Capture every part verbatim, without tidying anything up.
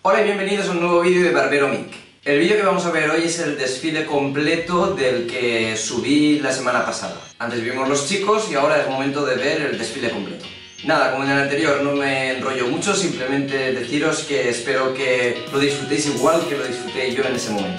Hola y bienvenidos a un nuevo vídeo de Barbero Mick. El vídeo que vamos a ver hoy es el desfile completo del que subí la semana pasada. Antes vimos los chicos y ahora es momento de ver el desfile completo. Nada, como en el anterior no me enrollo mucho, simplemente deciros que espero que lo disfrutéis igual que lo disfruté yo en ese momento.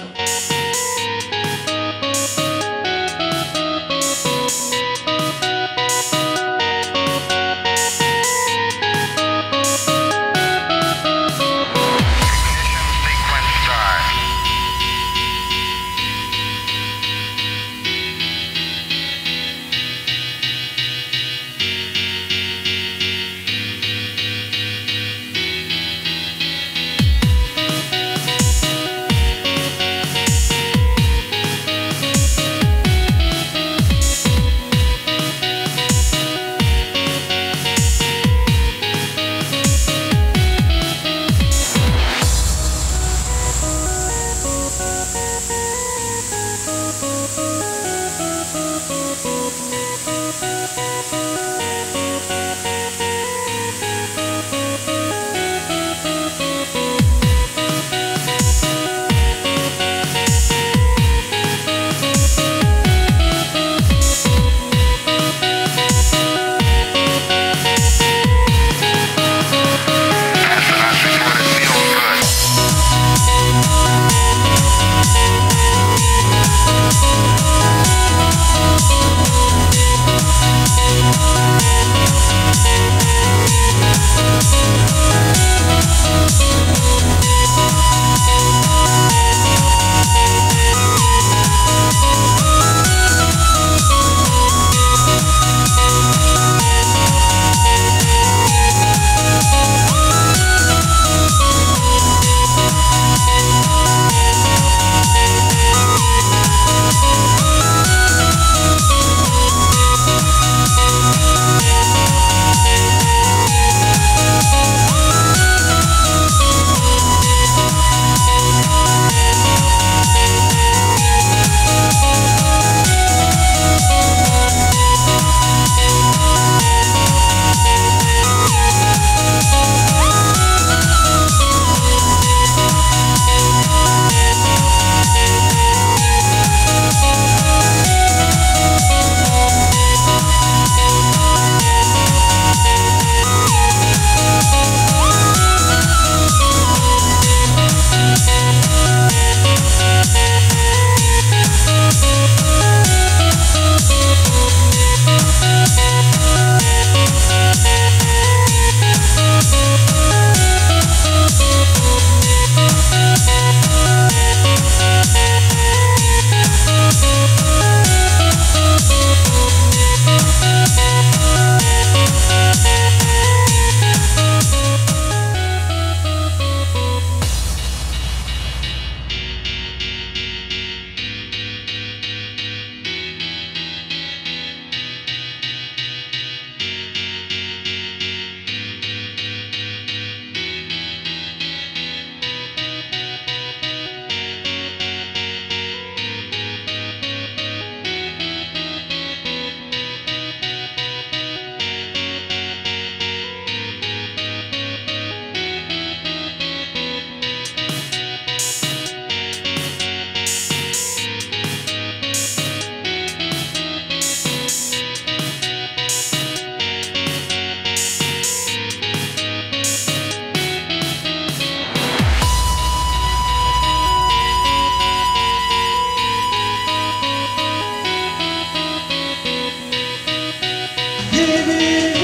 Give me